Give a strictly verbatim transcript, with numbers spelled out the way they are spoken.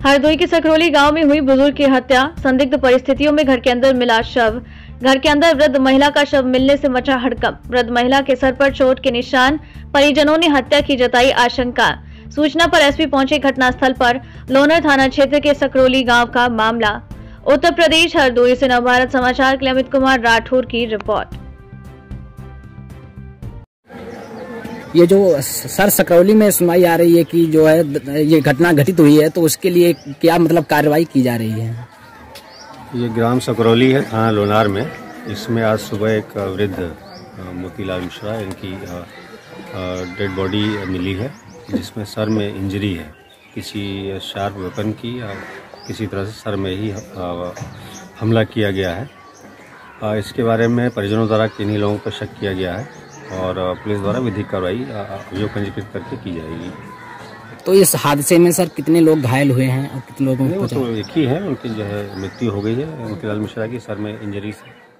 हरदोई के सकरोली गांव में हुई बुजुर्ग की हत्या। संदिग्ध परिस्थितियों में घर के अंदर मिला शव। घर के अंदर वृद्ध महिला का शव मिलने से मचा हड़कंप। वृद्ध महिला के सर पर चोट के निशान। परिजनों ने हत्या की जताई आशंका। सूचना पर एसपी पहुंचे घटनास्थल पर। लोनर थाना क्षेत्र के सकरोली गांव का मामला। उत्तर प्रदेश हरदोई से नवभारत समाचार के लिए अमित कुमार राठौर की रिपोर्ट। ये जो सर सकरौली में सुनवाई आ रही है कि जो है ये घटना घटित हुई है, तो उसके लिए क्या मतलब कार्रवाई की जा रही है? ये ग्राम सकरौली है, थाना लोनार में। इसमें आज सुबह एक वृद्ध मोतीलाल मिश्रा, इनकी डेड बॉडी मिली है, जिसमें सर में इंजरी है, किसी शार्प वेपन की या किसी तरह से सर में ही हमला किया गया है। इसके बारे में परिजनों द्वारा किन्हीं लोगों पर शक किया गया है और पुलिस द्वारा विधिक कार्रवाई अभियोग पंजीकृत करके की जाएगी। तो इस हादसे में सर कितने लोग घायल हुए हैं और कितने लोगों को? तो एक ही है, उनकी जो है मृत्यु हो गई है, मोतीलाल मिश्रा की सर में इंजरी से।